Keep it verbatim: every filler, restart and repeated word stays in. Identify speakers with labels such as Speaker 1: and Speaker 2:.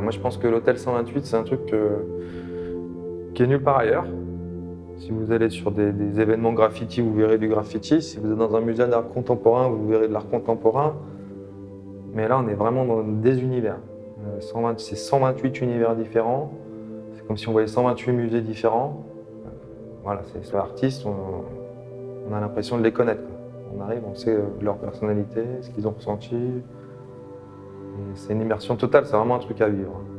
Speaker 1: moi je pense que l'hôtel cent vingt-huit, c'est un truc euh, qui est nulle part ailleurs. Si vous allez sur des, des événements graffiti, vous verrez du graffiti. Si vous êtes dans un musée d'art contemporain, vous verrez de l'art contemporain. Mais là, on est vraiment dans des univers. Euh, cent vingt, c'est cent vingt-huit univers différents. C'est comme si on voyait cent vingt-huit musées différents. Euh, voilà, c'est les artistes, on, on a l'impression de les connaître, quoi. On arrive, on sait leur personnalité, ce qu'ils ont ressenti. C'est une immersion totale, c'est vraiment un truc à vivre.